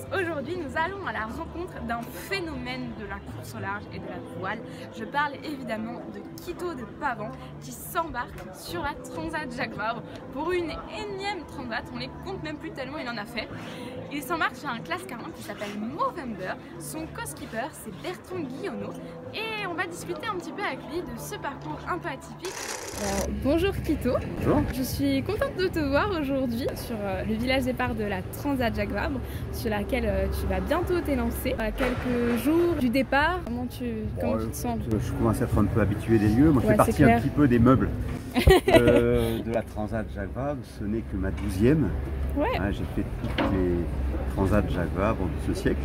Aujourd'hui, nous allons à la rencontre d'un phénomène de la course au large et de la voile. Je parle évidemment de Quito de Pavan qui s'embarque sur la Transat Jacques Vabre pour une énième transat. On les compte même plus tellement il en a fait. Il s'embarque sur un classe 40 qui s'appelle Movember. Son co-skipper, c'est Bertrand Guillonneau. Et on va discuter un petit peu avec lui de ce parcours un peu atypique. Bonjour Quito. Bonjour. Je suis contente de te voir aujourd'hui sur le village départ de la Transat Jacques Vabre, sur laquelle tu vas bientôt t'élancer. À quelques jours du départ, comment tu te sens? Je commence à être un peu habitué des lieux. Moi, je fais partie un petit peu des meubles de la Transat Jacques Vabre. Ce n'est que ma 12e. Ouais. J'ai fait toutes les Transats Jacques Vabre de ce siècle.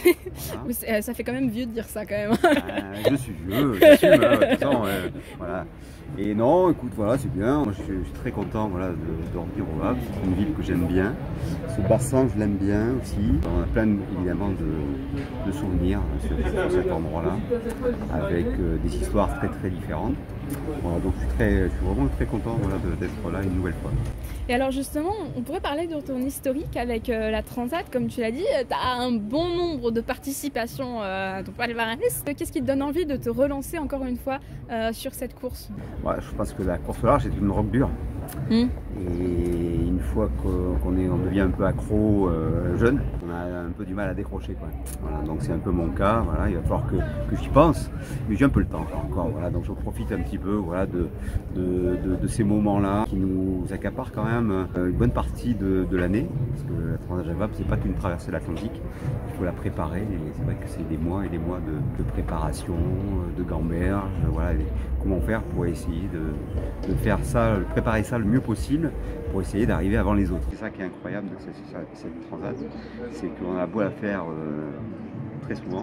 Ça fait quand même vieux de dire ça quand même. Je suis vieux, j'assume, de toute façon, voilà. Et non, écoute, voilà, c'est bien. Moi, je suis très content, voilà, de dormir au Havre. C'est une ville que j'aime bien. Ce bassin, je l'aime bien aussi. On a plein, évidemment, de souvenirs sur cet endroit-là, avec des histoires très très différentes. Voilà, donc je suis vraiment très content, voilà, d'être là une nouvelle fois. Et alors justement, on pourrait parler de ton historique avec la Transat, comme tu l'as dit, tu as un bon nombre de participations à ton palmarès. Qu'est-ce qui te donne envie de te relancer encore une fois sur cette course? Ouais, je pense que la course au large est une drogue dure. Et une fois qu'on devient un peu accro jeune, on a un peu du mal à décrocher, quoi. Voilà, donc c'est un peu mon cas, voilà, il va falloir que j'y pense, mais j'ai un peu le temps encore, voilà, donc je profite un petit peu, voilà, de ces moments-là qui nous accaparent quand même une bonne partie de l'année, parce que la Transat Jacques Vabre, c'est pas qu'une traversée de l'Atlantique, il faut la préparer, et c'est vrai que c'est des mois et des mois de préparation, de gamberge, voilà, comment faire pour essayer de faire ça, de préparer ça le mieux possible pour essayer d'arriver avant les autres. C'est ça qui est incroyable de cette transat, c'est qu'on a beau la faire très souvent,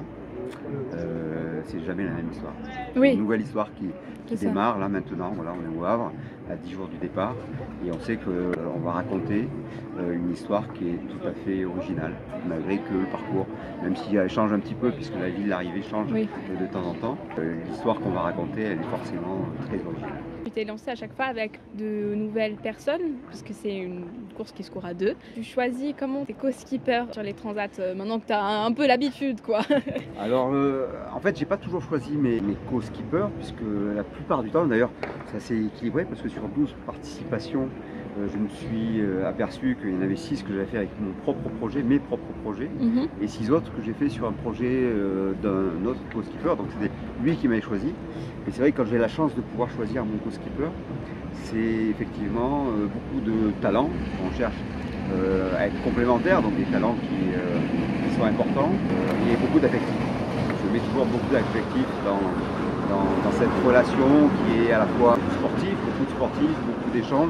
c'est jamais la même histoire. Oui. Une nouvelle histoire qui démarre là maintenant, voilà, on est au Havre, à 10 jours du départ, et on sait qu'on va raconter une histoire qui est tout à fait originale, malgré que le parcours, même si elle change un petit peu, puisque la ville d'arrivée change de temps en temps, l'histoire qu'on va raconter, elle est forcément très originale. Tu t'es lancé à chaque fois avec de nouvelles personnes, puisque c'est une course qui se court à deux. Tu choisis comment tes co-skippers sur les transats, maintenant que tu as un peu l'habitude, quoi. Alors, en fait, j'ai pas toujours choisi mes co-skippers, puisque la plupart du temps, d'ailleurs, c'est assez équilibré, parce que sur 12 participations, je me suis aperçu qu'il y en avait 6 que j'avais fait avec mon propre projet, mes propres projets, et 6 autres que j'ai fait sur un projet d'un autre co-skipper, donc c'était lui qui m'avait choisi. Et c'est vrai que quand j'ai la chance de pouvoir choisir mon co-skipper, c'est effectivement beaucoup de talents. On cherche à être complémentaires, donc des talents qui sont importants, et beaucoup d'affectifs. Je mets toujours beaucoup d'affectifs dans cette relation qui est à la fois sportive, beaucoup de sportifs, beaucoup d'échanges.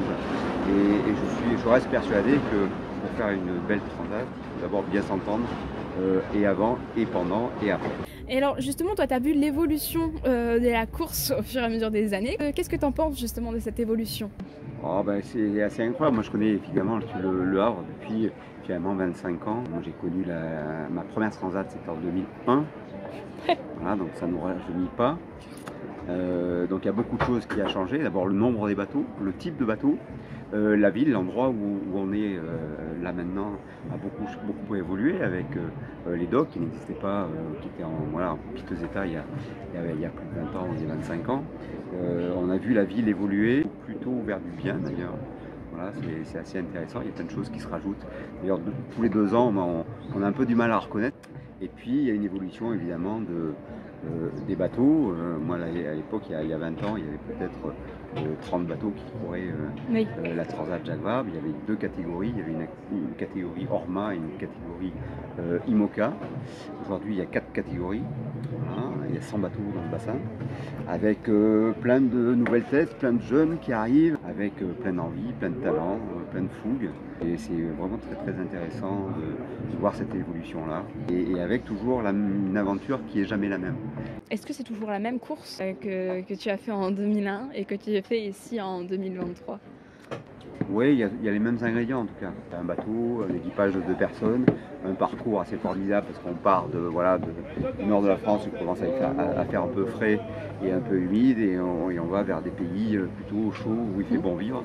Et je reste persuadé que pour faire une belle transat, il faut d'abord bien s'entendre, et avant, et pendant, et après. Et alors justement, toi tu as vu l'évolution de la course au fur et à mesure des années. Qu'est-ce que tu en penses justement de cette évolution? C'est assez incroyable. Moi je connais évidemment le Havre depuis finalement 25 ans. Moi j'ai connu ma première transat, c'était en 2001. Voilà, donc ça ne nous rajeunit pas. Donc il y a beaucoup de choses qui a changé. D'abord le nombre des bateaux, le type de bateau, la ville, l'endroit où on est là maintenant a beaucoup évolué avec les docks qui n'existaient pas, qui étaient en piteux état il y a plus de 20 ans, il y a 25 ans. On a vu la ville évoluer, plutôt vers du bien d'ailleurs. Voilà, c'est assez intéressant, il y a plein de choses qui se rajoutent. D'ailleurs tous les 2 ans on a un peu du mal à reconnaître. Et puis il y a une évolution évidemment des bateaux. Moi à l'époque, il y a 20 ans, il y avait peut-être 30 bateaux qui couraient la Transat Jacques Vabre. Il y avait 2 catégories, il y avait une catégorie Orma et une catégorie IMOCA. Aujourd'hui il y a 4 catégories, voilà. Il y a 100 bateaux dans le bassin, avec plein de nouvelles têtes, plein de jeunes qui arrivent, avec plein d'envie, plein de talent, plein de fougue. Et c'est vraiment très très intéressant de voir cette évolution-là, et avec toujours une aventure qui n'est jamais la même. Est-ce que c'est toujours la même course que tu as fait en 2001 et que tu as fait ici en 2023? Oui, il y a les mêmes ingrédients en tout cas. Un bateau, un équipage de 2 personnes, un parcours assez formidable parce qu'on part du nord de la France où il commence à faire un peu frais et un peu humide, et on va vers des pays plutôt chauds où il fait bon vivre.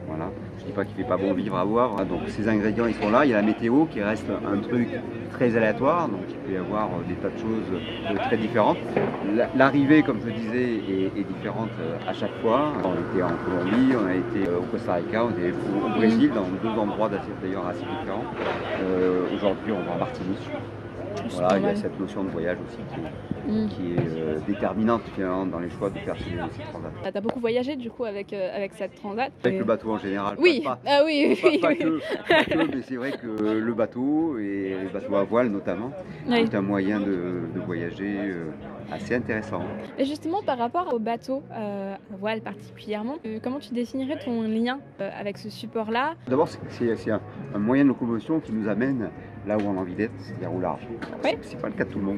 Voilà. Je dis pas qu'il fait pas bon vivre à boire. Donc ces ingrédients ils sont là. Il y a la météo qui reste un truc très aléatoire, donc il peut y avoir des tas de choses très différentes. L'arrivée, comme je disais, est différente à chaque fois. On était en Colombie, on a été au Costa Rica, on était au Brésil, dans deux endroits d'ailleurs assez différents. Aujourd'hui, on va en Martinique. Voilà, il y a cette notion de voyage aussi qui est déterminante finalement dans les choix de faire ces transats. Tu as beaucoup voyagé du coup avec cette transat? Avec le bateau en général. Oui, pas que, mais c'est vrai que le bateau et les bateaux à voile notamment, c'est un moyen de voyager assez intéressant. Et justement par rapport au bateau à voile particulièrement, comment tu définirais ton lien avec ce support-là? D'abord c'est un moyen de locomotion qui nous amène là où on a envie d'être, c'est-à-dire au large. Oui. C'est pas le cas de tout le monde.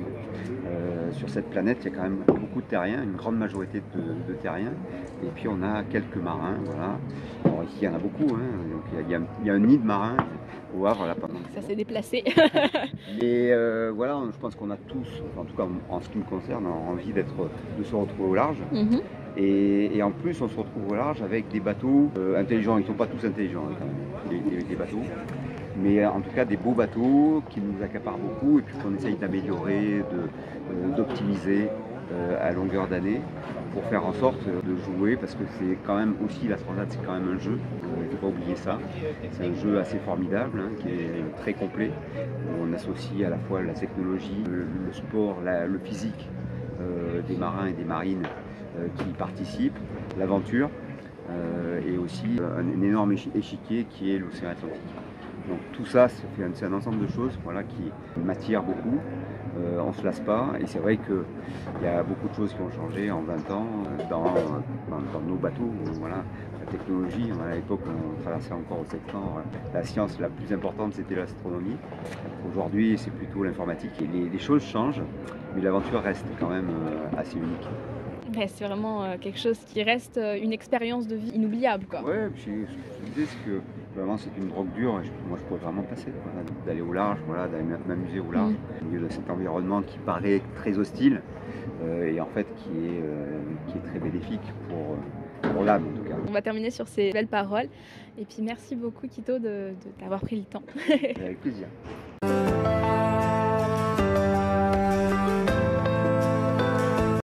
Sur cette planète, il y a quand même beaucoup de terriens, une grande majorité de terriens, et puis on a quelques marins, voilà. Alors ici, il y en a beaucoup, hein. Donc, il y a un nid de marins au Havre, là, pendant. Ça s'est déplacé. Mais voilà, je pense qu'on a tous, en tout cas en ce qui me concerne, envie de se retrouver au large. Et en plus, on se retrouve au large avec des bateaux intelligents. Ils ne sont pas tous intelligents, quand même, les bateaux. Mais en tout cas, des beaux bateaux qui nous accaparent beaucoup et puis qu'on essaye d'améliorer, d'optimiser à longueur d'année pour faire en sorte de jouer, parce que c'est quand même aussi, la Transat, c'est quand même un jeu. Il ne faut pas oublier ça. C'est un jeu assez formidable, hein, qui est très complet. On associe à la fois la technologie, le sport, le physique des marins et des marines qui y participent, l'aventure et aussi un énorme échiquier qui est l'océan Atlantique. Donc tout ça, c'est un ensemble de choses, voilà, qui m'attirent beaucoup. On ne se lasse pas, et c'est vrai qu'il y a beaucoup de choses qui ont changé en 20 ans dans nos bateaux. Voilà. La technologie, à l'époque on traversait encore au septembre, la science la plus importante c'était l'astronomie. Aujourd'hui c'est plutôt l'informatique, et les choses changent, mais l'aventure reste quand même assez unique. Ouais, c'est vraiment quelque chose qui reste une expérience de vie inoubliable, quoi. Ouais, ce que je disais, c'est que vraiment c'est une drogue dure, et moi je pourrais vraiment passer, voilà, d'aller au large, voilà, d'aller m'amuser au large, au milieu de cet environnement qui paraît très hostile et en fait qui est très bénéfique pour l'âme en tout cas. On va terminer sur ces belles paroles, et puis merci beaucoup Quito de t'avoir pris le temps. Avec plaisir.